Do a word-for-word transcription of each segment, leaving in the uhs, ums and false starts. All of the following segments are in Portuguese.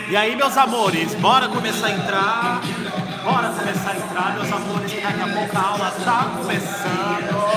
E aí, meus amores, bora começar a entrar. Bora começar a entrar, meus amores, que daqui a pouco a aula tá começando.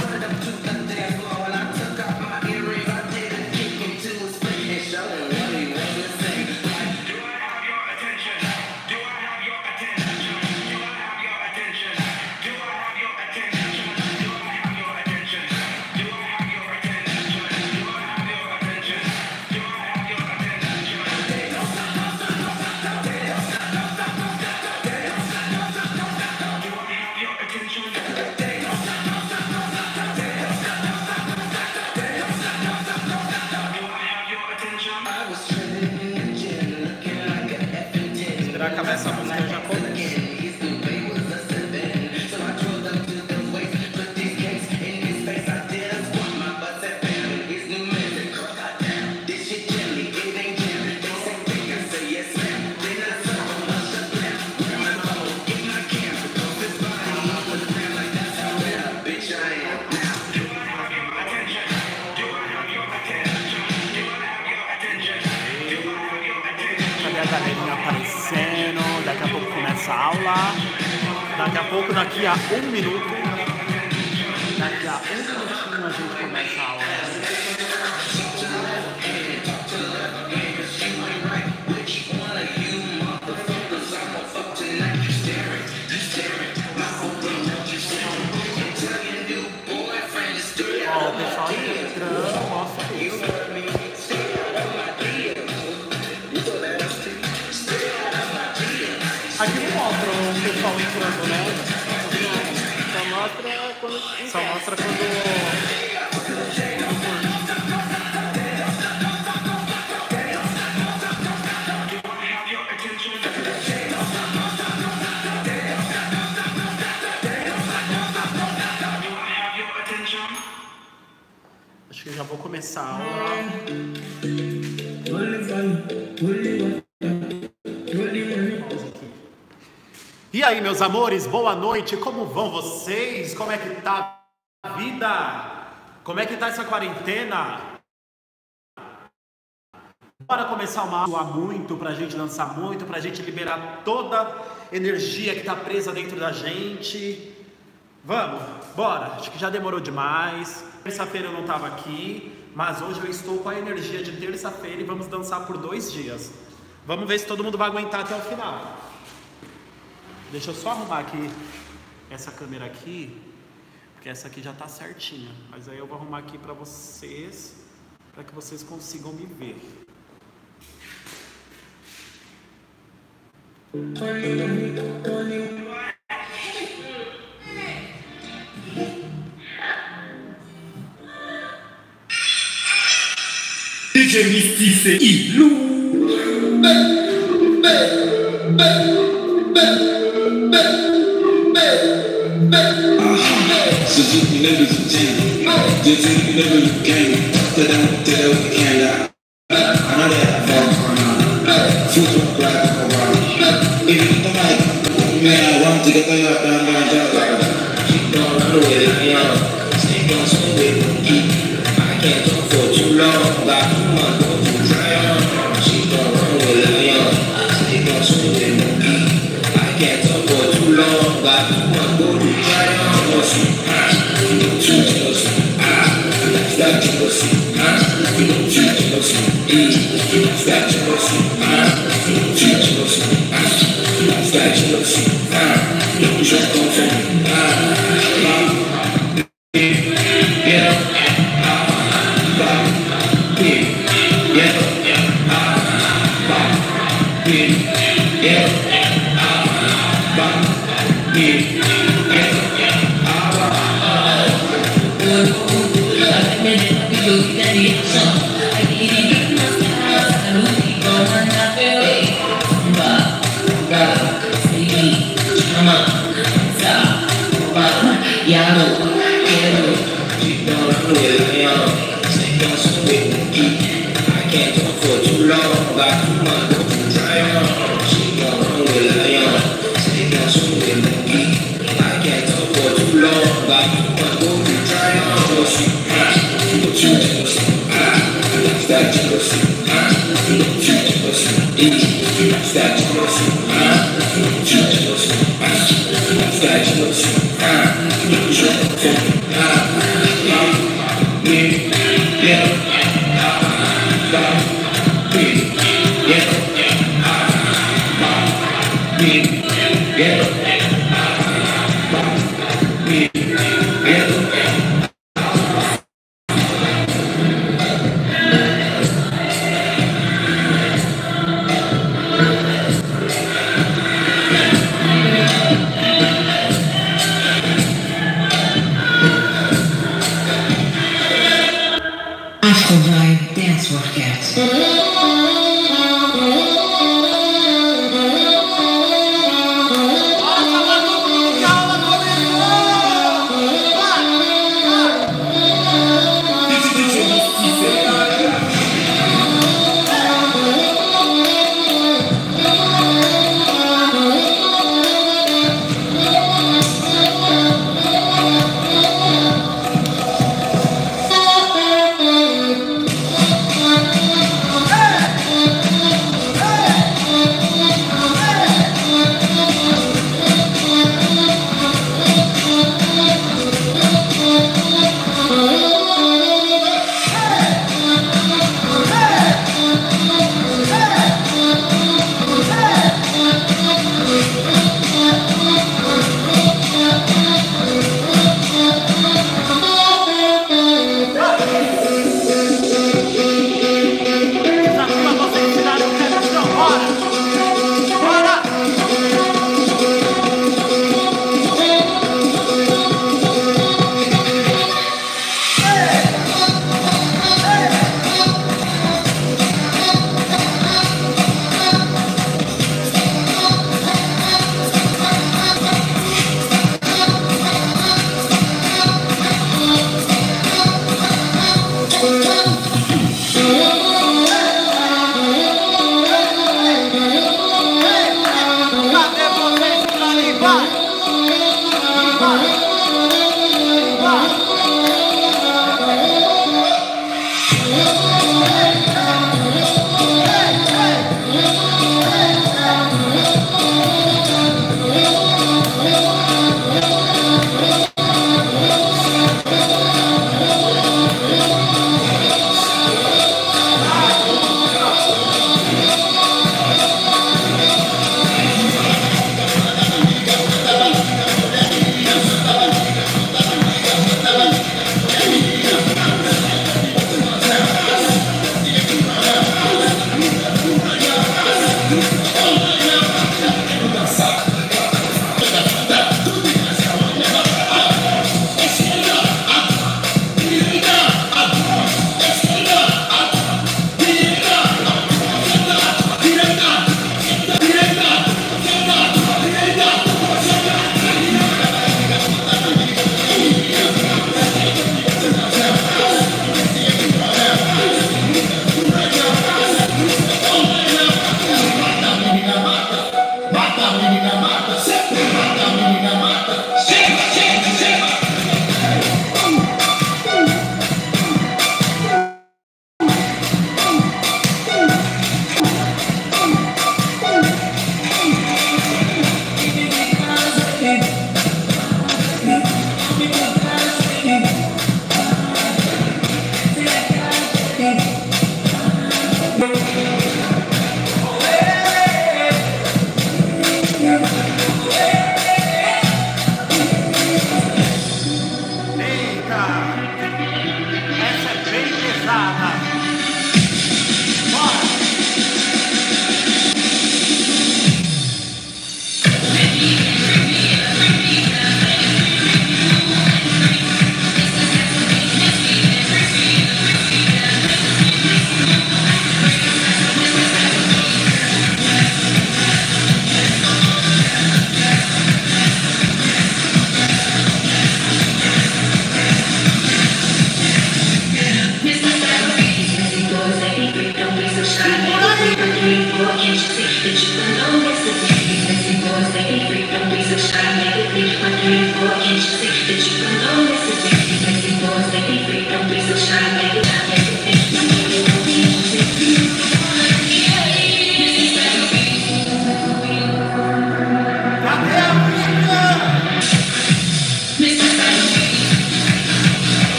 Esperar acabar essa música eu já começo. Cadê a galerinha aparecendo? Daqui a pouco começa a aula. Daqui a pouco, daqui a um minuto. Daqui a um minutinho a gente começa a aula. Ó, o pessoal entrando, mostra isso. Aqui não mostra o pessoal entrando, né? Só mostra quando... Só mostra quando... Acho que já vou começar a aula. E aí, meus amores, boa noite, como vão vocês? Como é que tá a vida? Como é que tá essa quarentena? Bora começar uma aula muito, pra gente dançar muito, pra gente liberar toda a energia que tá presa dentro da gente. Vamos, bora, acho que já demorou demais. Terça-feira eu não tava aqui, mas hoje eu estou com a energia de terça-feira e vamos dançar por dois dias. Vamos ver se todo mundo vai aguentar até o final. Deixa eu só arrumar aqui essa câmera aqui, porque essa aqui já tá certinha. Mas aí eu vou arrumar aqui pra vocês, para que vocês consigam me ver. D J Misty, c'est Ilou. Suzuki never you change. Suzuki never you came. Tell them, tell them we can't lie. I know that I fall for now. Future black around. If you don't like, man, I want to get the up down down down. Keep going run away, young. Stay on swing with me. I can't talk for too long. Like too much, go to try on. She gon' run with young. Stay on swing with me. I can't talk for too long. Like too much, go to try on. You don't choose jealousy, ah, that's that jealousy, ah, you don't choose jealousy, eh, that's that jealousy, ah, you don't choose jealousy, ah, that's that jealousy, ah, you don't just come from me, ah, yeah, ah, yeah, yeah, ah, yeah, yeah, ah, yeah. That jealousy, ah, you don't choose jealousy, Afterlife Dance Workout. Hey!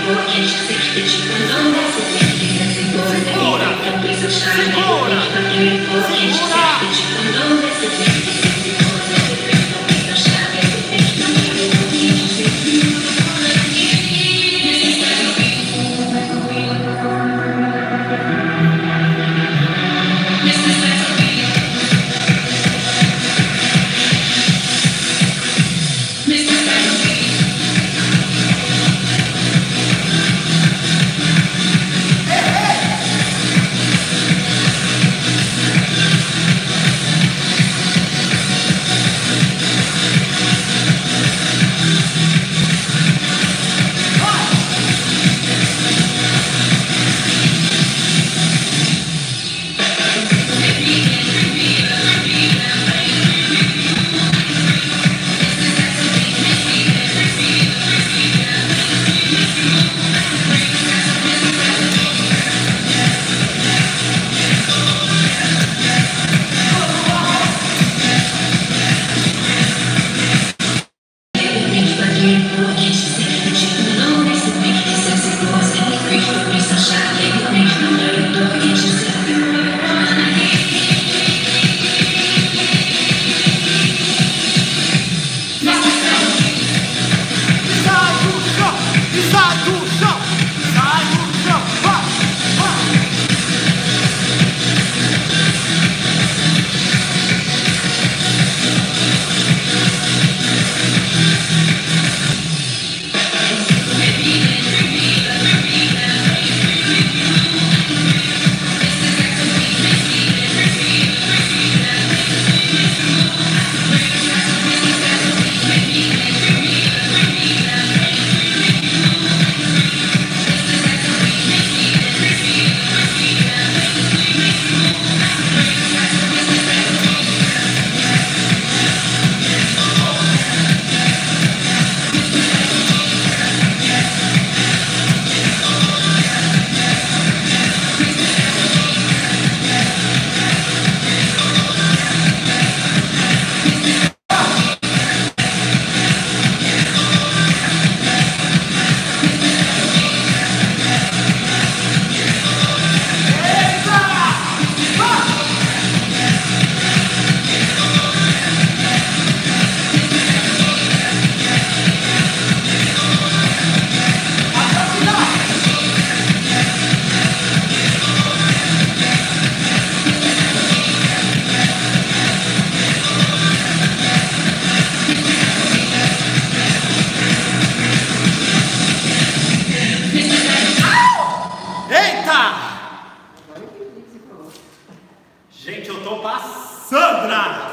Sandra!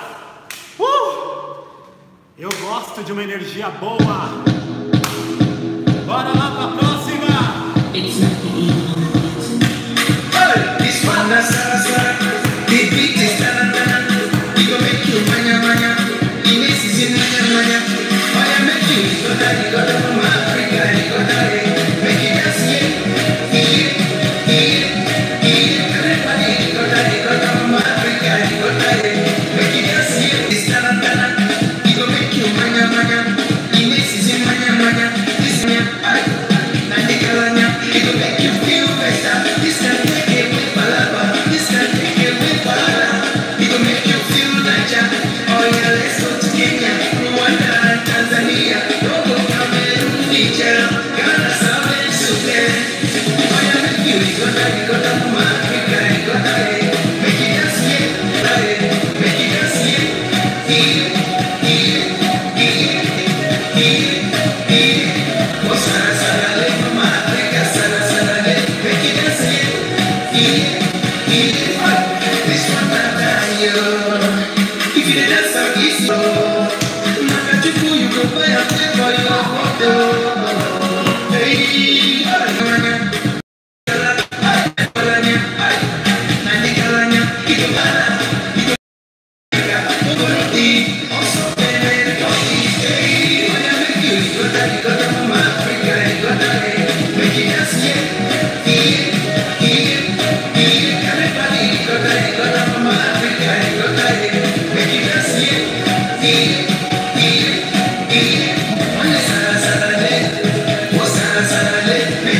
Uh! Eu gosto de uma energia boa. Bora lá pra próxima. Hey, this one that's Sarasa. The beat is ta-na-na-na. We gon' make you manya-manya. In this is in manya-manya. Oh, yeah, make you go daddy, go down from Africa, go daddy. Make you dance, yeah. Yeah, yeah, yeah. Everybody go daddy, go down from Africa, go daddy. Make you dance, yeah. This ta-na-na-na. We gon' make you manya-manya. In this is in manya-manya. This manya-manya. It will make you feel better. This can take it with palava. This can take it with palava. It will make you feel better. Oh yeah, let's go to Kenya, Rwanda, and Tanzania. Togo, Cameroon, Niger, Ghana, South and Sudan. Oh yeah, make you go down, go down from Africa, go down. Make it dance, yeah, make it dance, yeah, yeah, yeah, yeah, yeah, yeah. Oh, Sara, Sara, let from Africa, Sara, Sara, let make it dance, yeah, yeah, yeah. This one that I you. If you dance, I'll kiss you. Maka chuku, you go buy a plate for your photo. Hey, Kalanya, Kalanya, Nandi Kalanya, Iko Bala, Iko Bala, also better coffee. Hey, when I make you, you go down, you go down from Africa, you go down, make it dance, yeah, yeah, yeah, yeah. Everybody, you go down, you go down from Africa, you go down, make it dance, yeah, yeah, yeah, yeah. When the Sara Sara let, oh Sara Sara let, make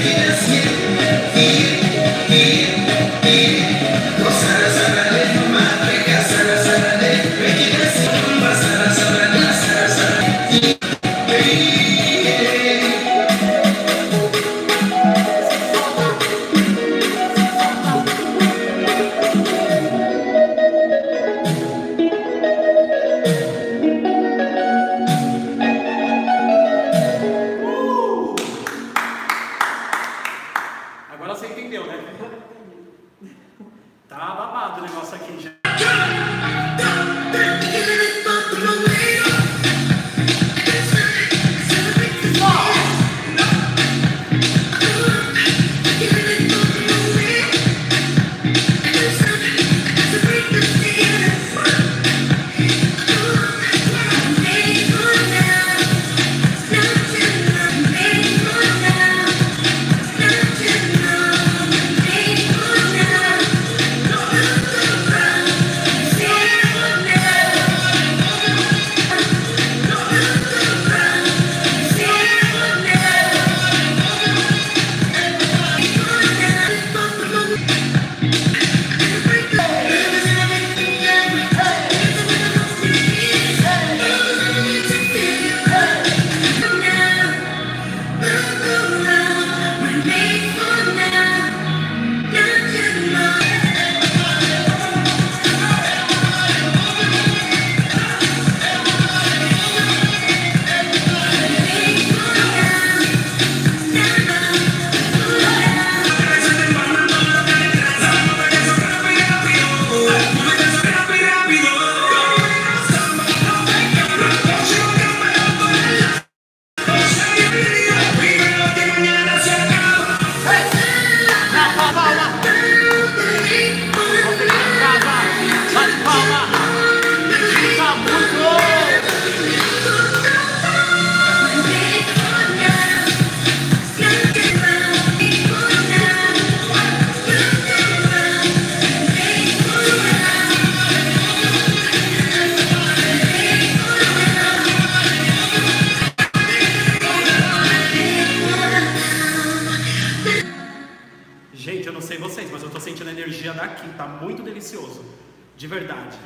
delicioso. De verdade.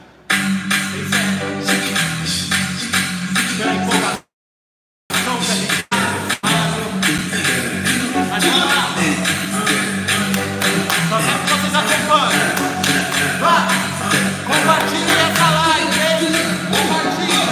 Pela empolgação que a gente faz. Só quero que vocês acompanhem. Vá! Compartilhe essa live, hein? Compartilhe!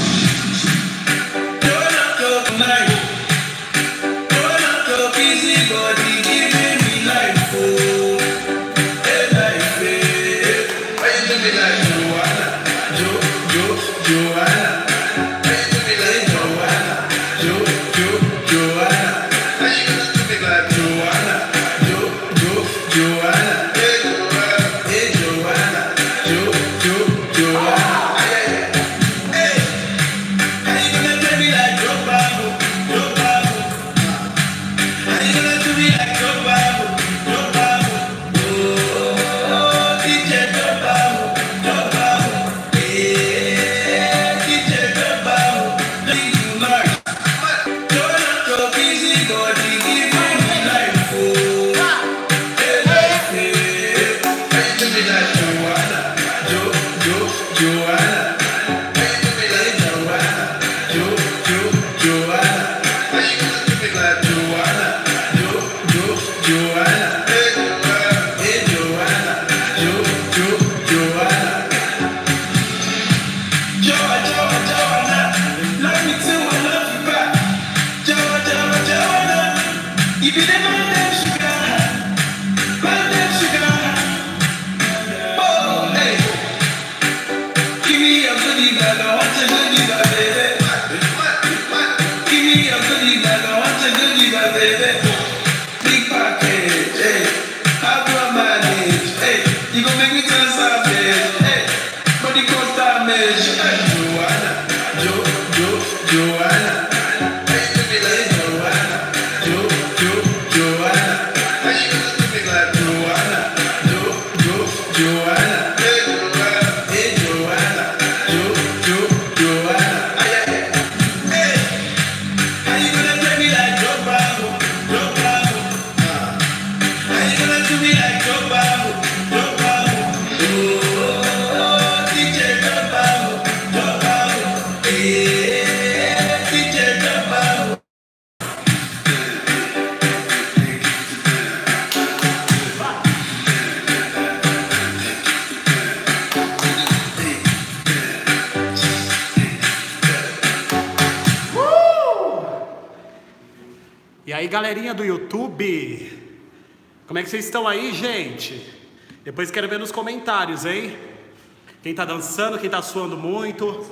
E aí, galerinha do YouTube, como é que vocês estão aí, gente? Depois quero ver nos comentários, hein? Quem tá dançando, quem tá suando muito.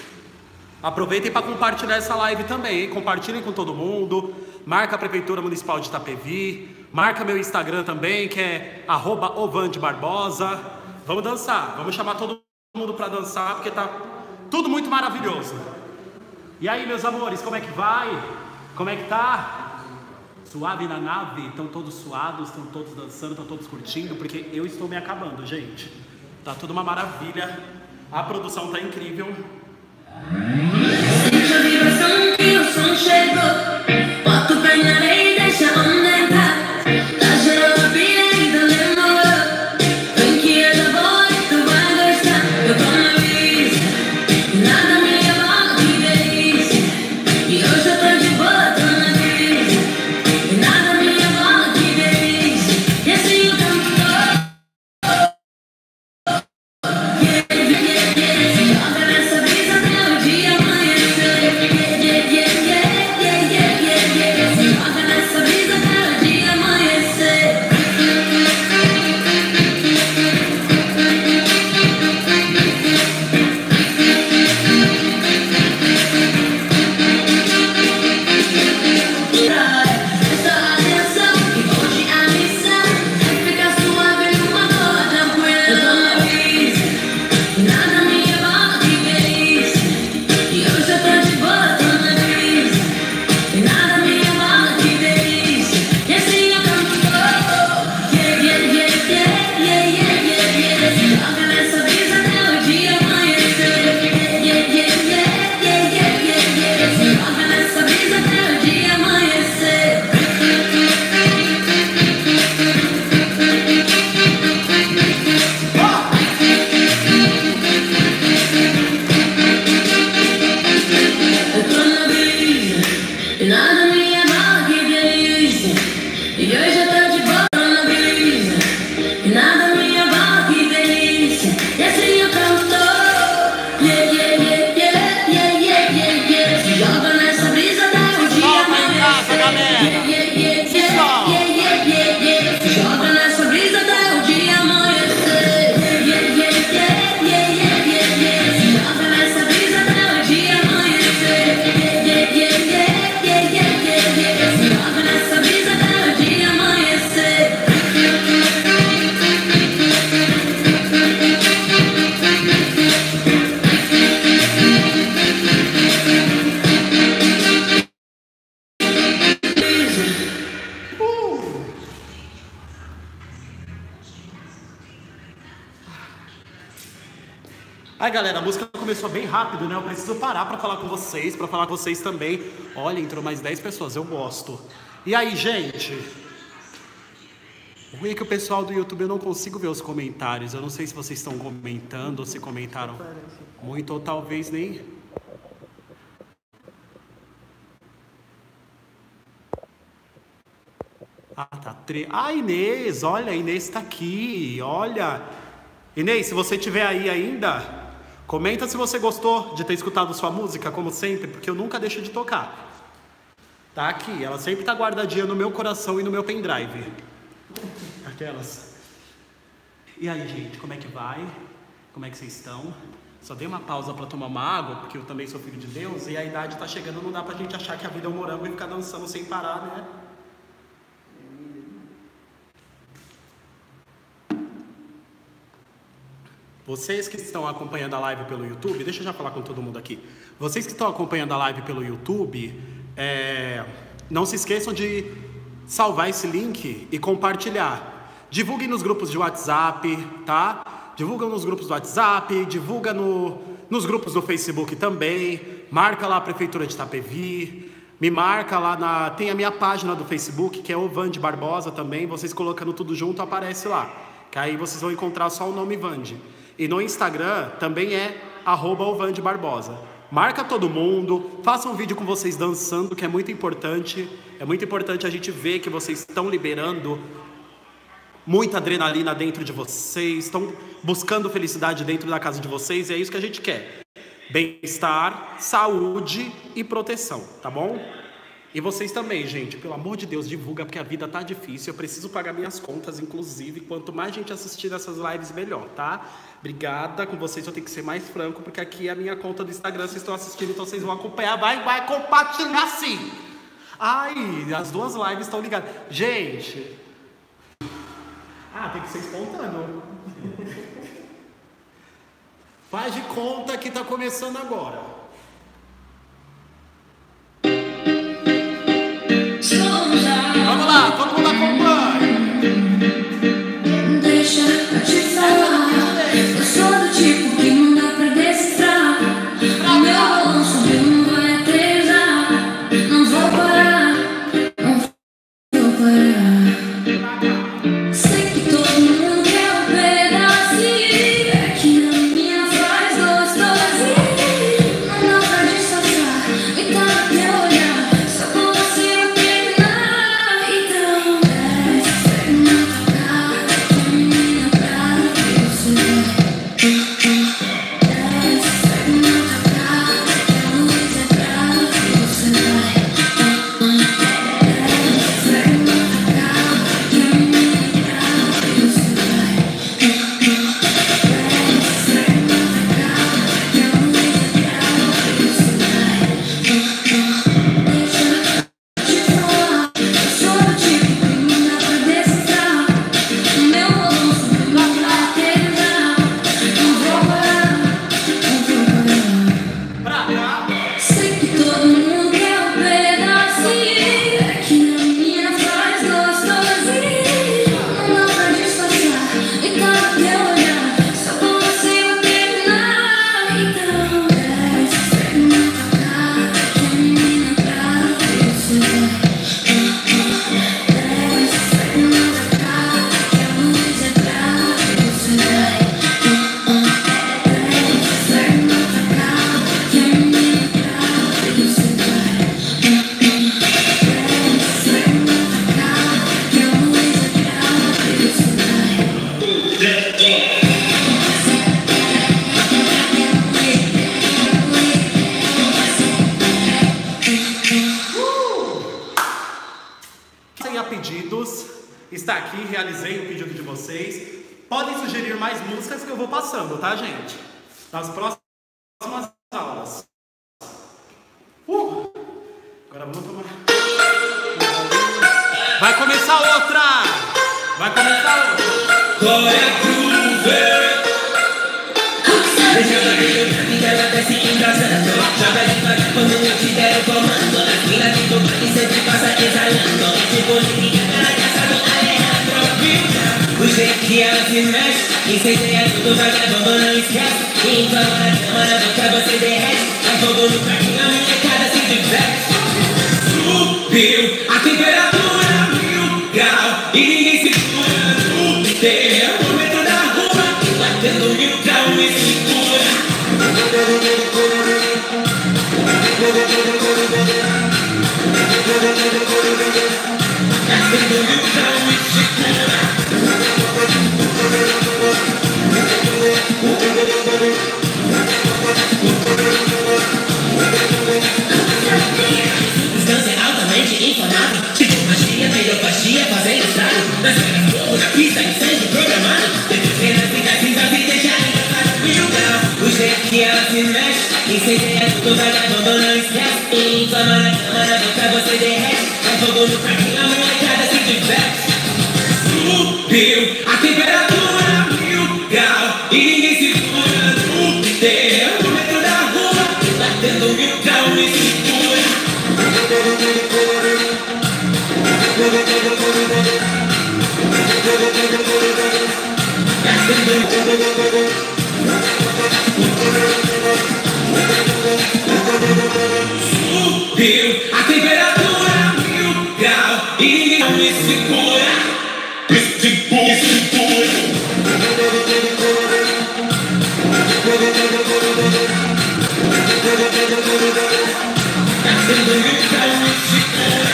Aproveitem para compartilhar essa live também, hein? Compartilhem com todo mundo. Marca a Prefeitura Municipal de Itapevi. Marca meu Instagram também, que é arroba Ovandebarbosa. Vamos dançar, vamos chamar todo mundo para dançar, porque tá tudo muito maravilhoso. E aí, meus amores, como é que vai? Como é que tá? Suave na nave? Estão todos suados, estão todos dançando, estão todos curtindo, porque eu estou me acabando, gente. Tá tudo uma maravilha. A produção tá incrível. Sente a vibração que o som chegou. Bota o pé na areia e deixa a onda entrar. Tá gerando a pilha e ainda demorou. Vem que é da boa e tu vai gostar. Eu tô na brisa e nada me abala, que delícia. E hoje eu tô de boa, tô na brisa e nada me abala, que delícia. E assim o tempo todo. Que, que, que, se joga nessa brisa até o dia amanhã. galera, a música começou bem rápido, né? Eu preciso parar pra falar com vocês, pra falar com vocês também. Olha, entrou mais dez pessoas, eu gosto. E aí, gente? O ruim é que o pessoal do YouTube eu não consigo ver os comentários. Eu não sei se vocês estão comentando ou se comentaram muito ou talvez nem... Ah, tá. Tre... Ah, Inês, olha, a Inês tá aqui, olha. Inês, se você estiver aí ainda, comenta se você gostou de ter escutado sua música, como sempre, porque eu nunca deixo de tocar. Tá aqui, ela sempre tá guardadinha no meu coração e no meu pendrive. Aquelas. E aí, gente, como é que vai? Como é que vocês estão? Só dei uma pausa pra tomar uma água, porque eu também sou filho de Deus, e a idade tá chegando, não dá pra gente achar que a vida é um morango e ficar dançando sem parar, né? Vocês que estão acompanhando a live pelo YouTube, deixa eu já falar com todo mundo aqui. Vocês que estão acompanhando a live pelo YouTube, é, não se esqueçam de salvar esse link e compartilhar. Divulguem nos grupos de WhatsApp, tá? Divulga nos grupos do WhatsApp, divulga no, nos grupos do Facebook também. Marca lá a Prefeitura de Itapevi. Me marca lá na... Tem a minha página do Facebook, que é Ovande Barbosa também. Vocês colocando tudo junto, aparece lá. Que aí vocês vão encontrar só o nome Vande. E no Instagram também é arroba Ovande Barbosa. Marca todo mundo, faça um vídeo com vocês dançando, que é muito importante. É muito importante a gente ver que vocês estão liberando muita adrenalina dentro de vocês, estão buscando felicidade dentro da casa de vocês, e é isso que a gente quer. Bem-estar, saúde e proteção, tá bom? E vocês também, gente, pelo amor de Deus, divulga, porque a vida tá difícil, eu preciso pagar minhas contas, inclusive, quanto mais gente assistir essas lives, melhor, tá? Obrigada, com vocês eu tenho que ser mais franco, porque aqui é a minha conta do Instagram, vocês estão assistindo, então vocês vão acompanhar, vai, vai compartilhar sim! Ai, as duas lives estão ligadas. Gente... Ah, tem que ser espontâneo. Faz de conta que tá começando agora. Vamos lá, todo mundo acompanha. Deixa eu te falar, eu sou do tipo que não dá pra decifrar. O meu balão subiu, não vai aterrissar. Não vou parar, não vou parar. Sei que todo mundo quer um pedacinho, é que a minha faz gostosinho. Não dá pra disfarçar, me dá pra olhar. Só com você eu terminar. Então desce, segue na tua cara, que a menina brava que você vai. Desce, segue na tua cara, que a luz é brava que você vai. Desce, segue na tua cara, que a menina brava que você vai. Desce, segue na tua cara, que a luz é brava que você vai. Deixa eu te falar, eu sou do tipo que não dá pra decifrar. O meu balão subiu, não vai aterrissar. Não vou parar, não vou parar. Pra cá. Sei que todo mundo quer um pedacinho, é que a minha faz gostosinho. Não dá pra disfarçar, e dá pra olhar. Só com você eu terminar. Então desce, segue na tua cara, que a menina brava que você vai. Desce, segue na tua cara, que a luz é brava que você vai. Desce, segue na tua cara, que a menina brava que você vai. Desce, segue na tua cara, que a luz é brava que você vai. Sem a pedidos, está aqui, realizei o pedido de vocês. Podem sugerir mais músicas que eu vou passando, tá, gente? Nas próximas aulas. Uh! Agora vamos tomar. Vai começar outra! Vai começar outra! Glória Groove. Deixa eu ver, e ela desce engasando. Joga devagar quando eu te der o comando. Nas minas de tocar e sempre passa exalando. Esse bolinho ela já sabe Alejandro. O jeito que ela se mexe, incendeia tudo, vai levando, não esquece. Então ela camarada, pra você derrete. Tá fogo no parquinho, a molecada se diverte. Subiu a temperatura mil grau e ninguém segura no termômetro da rua, batendo mil grau e segura. Batendo mil grau e segura. Substância altamente inflamável, tipo magia, pedopatia, fazendo estrago. Nós pega fogo na pista, incêndio programado. Depois vem nas cintas cinzas e deixa engraçado mil grau. O jeito que ela se mexe, incendeia tudo, vagabundo, não esquece. Inflama na cama, na boca você derrete. É fogo no parquinho, a molecada se diverte. Subiu a temperatura mil grau e ninguém segura no termômetro da rua, batendo mil grau e segura. Subiu a temperatura mil grau e ninguém me segura. Me segura, segura. Batendo mil grau e segura.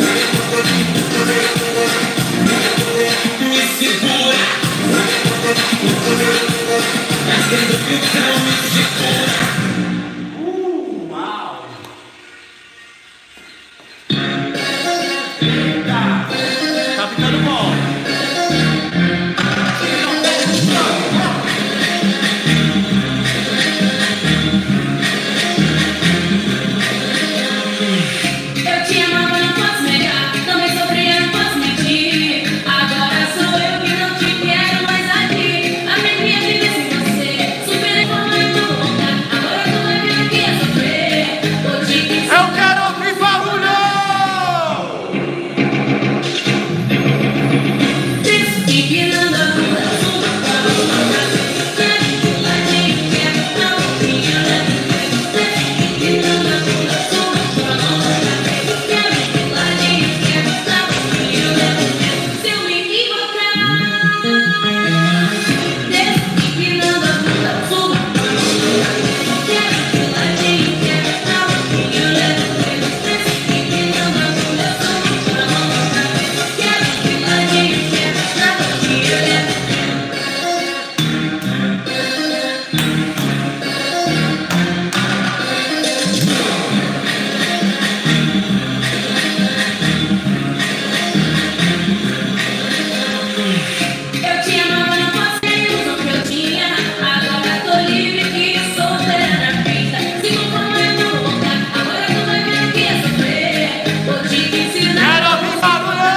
Me segura. Batendo mil grau e segura. Uh, uau! Tá ficando bom. Eu te amava, não posso negar. Também sofria, não posso mentir. Agora sou eu que não te quero mais aqui. A minha vida vive sem você. Superei como eu vou voltar. Agora tu vai ver o que é sofrer. Vou te dizer. Eu quero ouvir barulho! Empinando a bunda, sua palma. Quero puladinho, quero dar um pouquinho. Empinando a bunda, sua palma. Quero puladinho, quero dar um pouquinho. Se eu me equivocar, empinando a bunda, sua palma. Quero puladinho, quero dar um pouquinho. Empinando a bunda, sua palma. Quero puladinho, quero dar um pouquinho. Eu te amava, não posso ter ilusão que eu tinha. Agora tô livre e solteira na pista. Se conforme eu vou voltar. Agora tu vai ver o que é sofrer. Vou te ensinar. Quero ouvir barulho!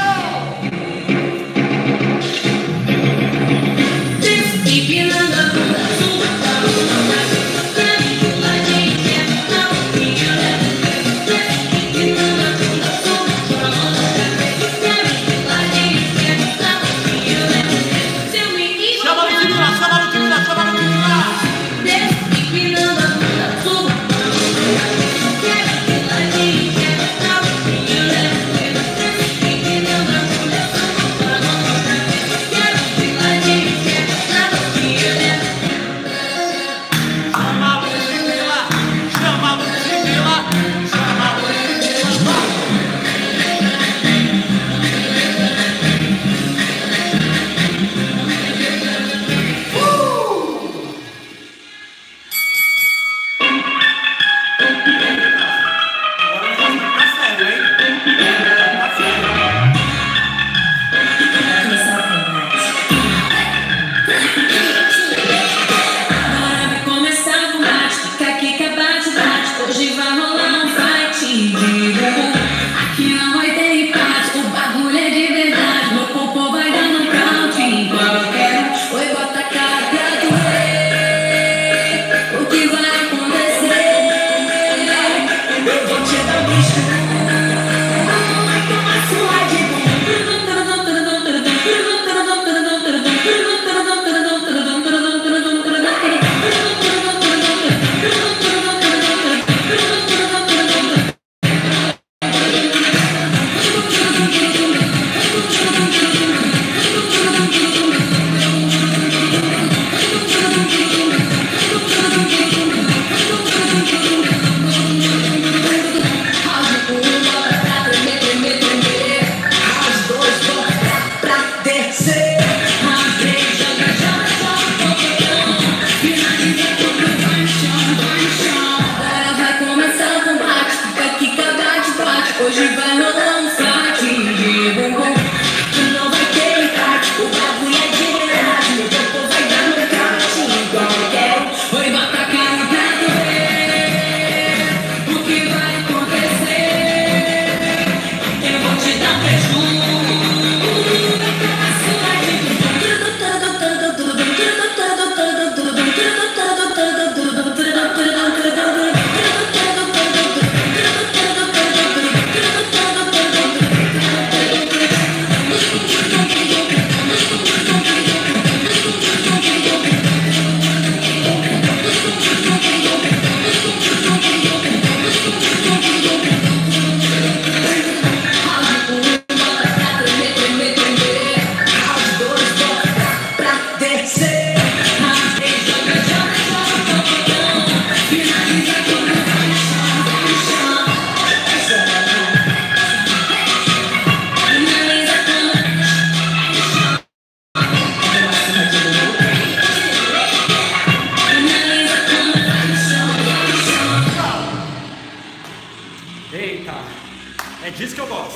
Empinando a bunda, sua palma. Quero puladinho, quero dar um pouquinho. Empinando a bunda, sua palma. Quero puladinho, quero dar um pouquinho. Se eu me Chama a equivocar, Ludmilla, chama a Ludmilla, chama a Ludmilla! empinando a bunda, sua palma. Quero puladinho, quero dar um pouquinho. Empinando a bunda, sua palma. Quero puladinho, quero dar um pouquinho. Chama a Ludmilla, chama a Ludmilla, chama a Ludmilla! Agora já tá sério, hein? Tá sério. Bora vai começar o combate. Fica aqui que é bate-bate. Hoje vai rolar um fight de bumbum. Aqui não vai ter empate. O bagulho é de verdade. Meu popô vai dando um count em qualquer um. Oi, bota a cara pra tu ver o que vai acontecer. Eu vou te dar um bicho. Vai tomar sua de bumbum. Eita, é disso que eu gosto.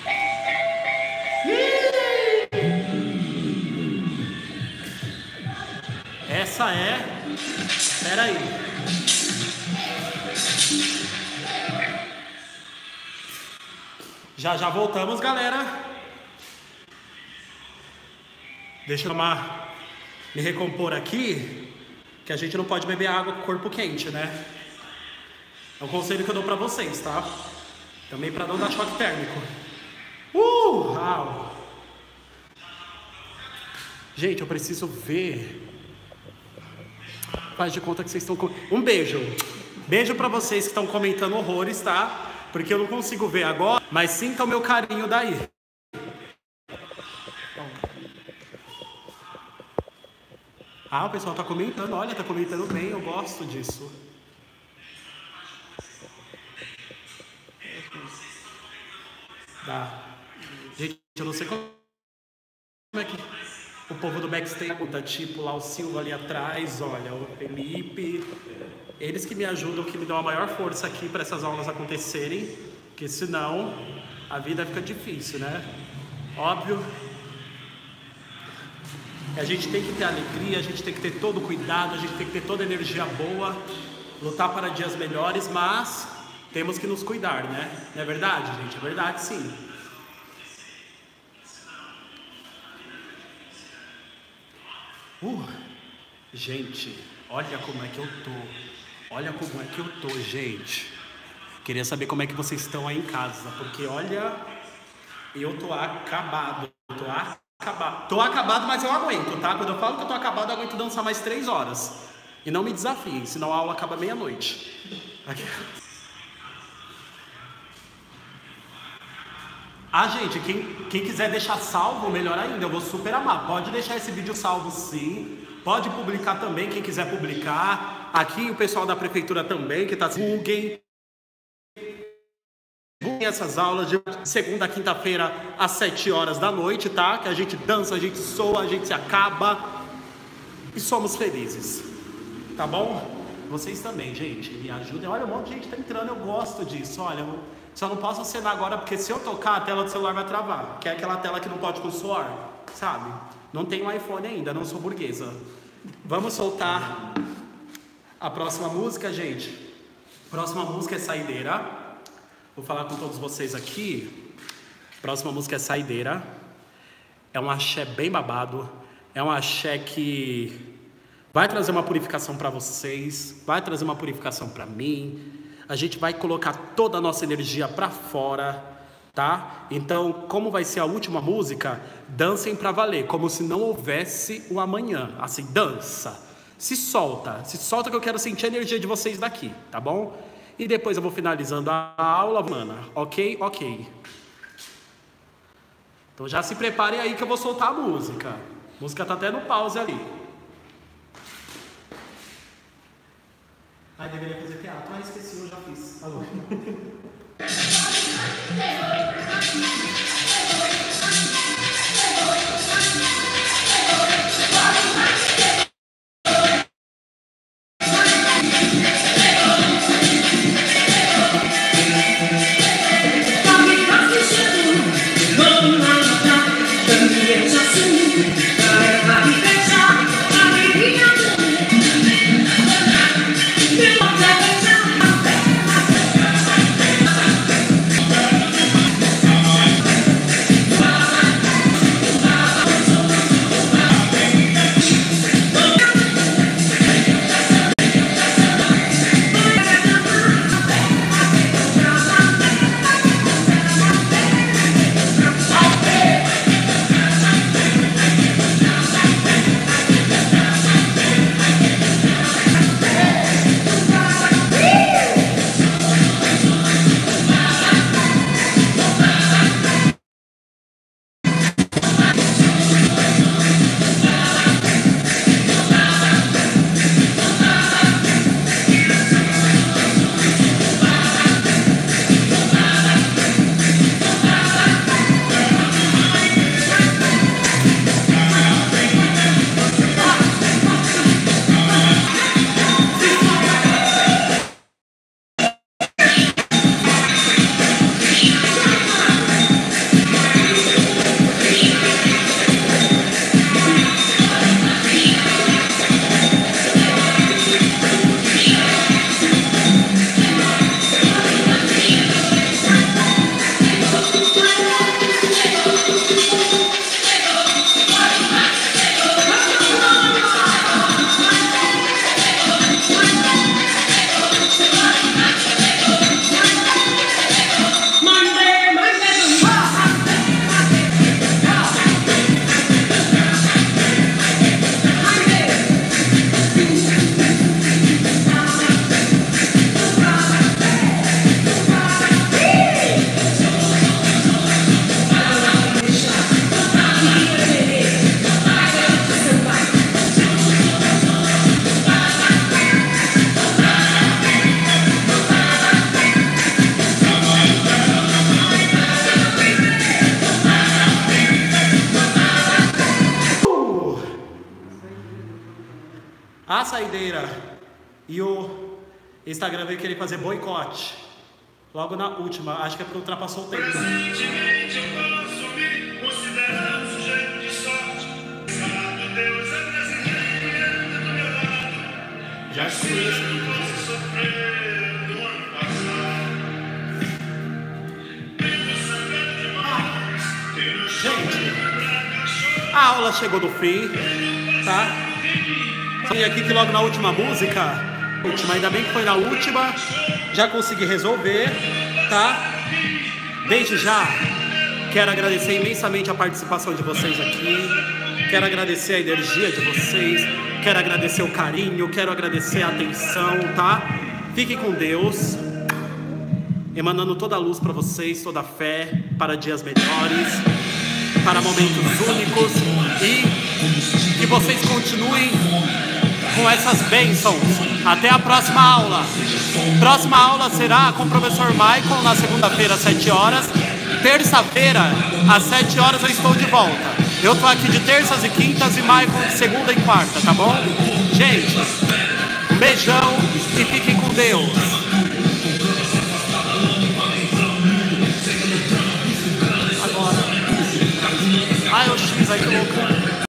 Essa é... Espera aí. Já já voltamos, galera. Deixa eu tomar, me recompor aqui, que a gente não pode beber água com corpo quente, né? É um conselho que eu dou pra vocês, tá? Também pra não dar choque térmico. Uh! Uau. Gente, eu preciso ver. Faz de conta que vocês estão com... Um beijo. Beijo pra vocês que estão comentando horrores, tá? Porque eu não consigo ver agora, mas sinta o meu carinho daí. Ah, o pessoal tá comentando. Olha, tá comentando bem. Eu gosto disso. Tá. Gente, eu não sei como é que o povo do backstage tá, tipo lá o Silva ali atrás, olha, o Felipe, eles que me ajudam, que me dão a maior força aqui para essas aulas acontecerem, porque senão a vida fica difícil, né? Óbvio. A gente tem que ter alegria, a gente tem que ter todo o cuidado, a gente tem que ter toda a energia boa, lutar para dias melhores, mas temos que nos cuidar, né? Não é verdade, gente? É verdade, sim. Uh, gente, olha como é que eu tô. Olha como é que eu tô, gente. Queria saber como é que vocês estão aí em casa, porque olha, eu tô acabado, tô acabado. Tô acabado, mas eu aguento, tá? Quando eu falo que eu tô acabado, eu aguento dançar mais três horas. E não me desafiem, senão a aula acaba meia-noite. Aqui. Ah, gente, quem, quem quiser deixar salvo, melhor ainda, eu vou super amar. Pode deixar esse vídeo salvo, sim. Pode publicar também, quem quiser publicar. Aqui o pessoal da prefeitura também, que tá... Divulguem. Divulguem essas aulas de segunda a quinta-feira, às sete horas da noite, tá? Que a gente dança, a gente soa, a gente se acaba. E somos felizes. Tá bom? Vocês também, gente, me ajudem. Olha, um monte de gente tá entrando, eu gosto disso. Olha, eu só não posso acenar agora, porque se eu tocar, a tela do celular vai travar. Que é aquela tela que não pode com suor, sabe? Não tenho um iPhone ainda, não sou burguesa. Vamos soltar a próxima música, gente. Próxima música é Saideira. Vou falar com todos vocês aqui. Próxima música é Saideira. É um axé bem babado. É um axé que vai trazer uma purificação para vocês, vai trazer uma purificação para mim. A gente vai colocar toda a nossa energia para fora, tá? Então, como vai ser a última música, dancem para valer, como se não houvesse o amanhã. Assim, dança, se solta, se solta que eu quero sentir a energia de vocês daqui, tá bom? E depois eu vou finalizando a aula, mana, ok? Ok. Então já se preparem aí que eu vou soltar a música. A música tá até no pause ali. Ai, deveria fazer teatro. Ah, esqueci, eu já fiz. Alô. a saideira e o Instagram veio querer fazer boicote. Logo na última, acho que é porque ultrapassou o tempo. Presentemente eu posso me considerar um sujeito de sorte. Sabe, Deus é brasileiro do meu lado. Já escutei isso aqui, inclusive. Sofrer no ano passado. Vivo sangrando demais. Tem no chão pra cachorro. A aula chegou no fim, tá? E aqui que logo na última música, última, ainda bem que foi na última, já consegui resolver, tá? Desde já, quero agradecer imensamente a participação de vocês aqui, quero agradecer a energia de vocês, quero agradecer o carinho, quero agradecer a atenção, tá? Fiquem com Deus, emanando toda a luz para vocês, toda a fé, para dias melhores, para momentos únicos e que vocês continuem com essas bênçãos. Até a próxima aula. Próxima aula será com o professor Michael na segunda-feira às sete horas. Terça-feira às sete horas eu estou de volta. Eu tô aqui de terças e quintas e Michael de segunda e quarta, tá bom? Gente, um beijão e fiquem com Deus. Agora. Ai, o X aí que louco.